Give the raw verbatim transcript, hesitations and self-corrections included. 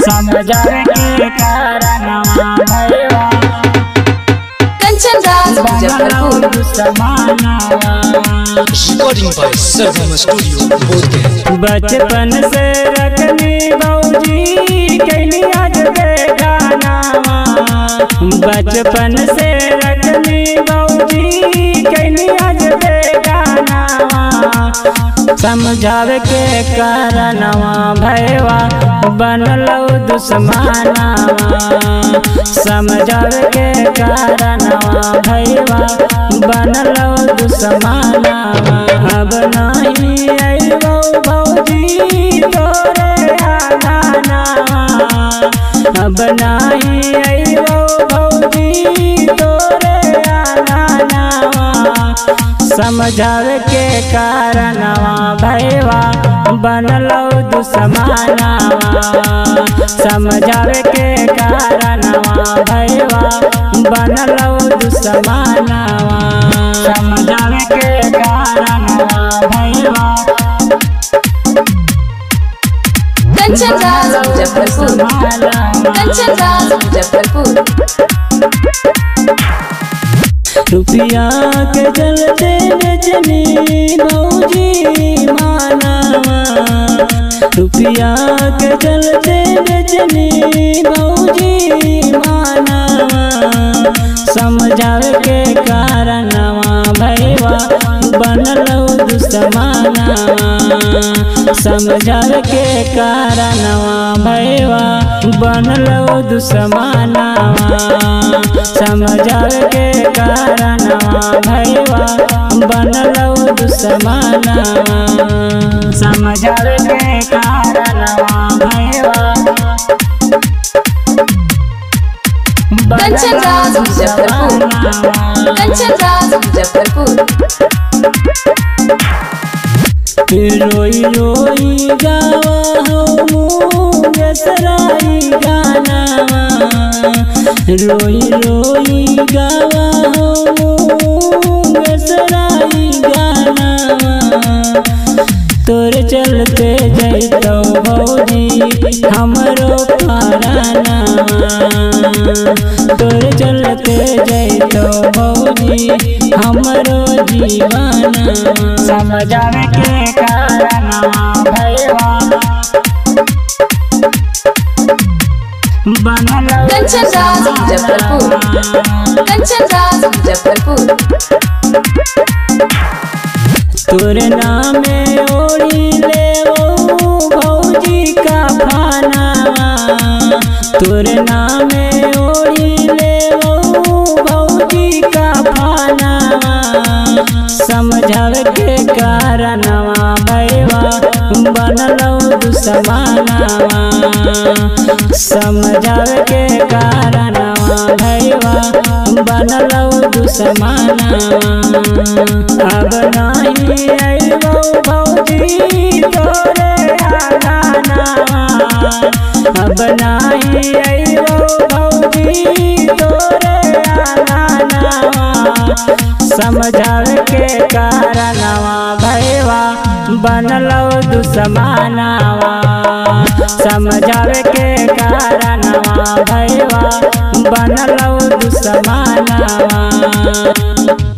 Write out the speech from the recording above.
समझावे के कारणवा भैया Kanchan Raj Muzaffarpur recording by Sargam studio बोलते। बचपन से रखनी भौजी कैली आज बेगानावा, बचपन से रखनी भौजी कैली आज बेगानावा, समझावे के कारणवा भैया बनलो दुश्मनावा, समझावे के कारणवा भैया बनलो दुश्मनावा। अब नहीं अइबो भौजी तोरे आंगनवा, अब नहीं अइबो भौजी तोरे आंगनवा, समझावे के कारणवा भैया बनलो दुश्मनावा, समझावे के कारणवा भैया बनलो दुश्मनावा, समझावे के कारणवा भैया कंचन राज मुजफ्फरपुर कंचन राज मुजफ्फरपुर। रुपया के चलते बेचनी भौजी मानावा, रुपया के चलते बेचनी भौजी मानावा, समझावे के कारणवा भैया बनलो दुश्मनावा, समझावे के कारणवा भैया बनलो दुश्मनावा, समझावे के कारणवा भैया बनलो दुश्मनावा, समझावे के कारणवा भैया कंचन राज मुजफ्फरपुर कंचन राज मुजफ्फरपुर। रोई रोई गावा हो मुंगेसराई गानावा, रोई रोई गावा हो मुंगेसराई गानावा, तोर चलते जैतो भौजी हमरो परानावा, तोर चलते जैतो भौजी हमरो जीवनवा, समझावे के कारणवा भैया बनलो कंचन राज मुजफ्फरपुर कंचन राज मुजफ्फरपुर। तोरे नामे ओढ़ी लेवो भौजी का फानावा, तोरे नामे ओढ़ी लेवो भौजी का फानावा, समझावे के कारणवा भैया बनलो दुश्मनावा, समझावे के कारणवा भैया बनलो दुश्मनावा। अब नहीं अइबो भौजी तोरे आंगनवा, अब नहीं अइबो भौजी तोरे आंगनवा, समझावे के कारणवा भैया बनलो दुश्मनावा, समझावे के कारणवा भैया बनलो दुश्मनावा।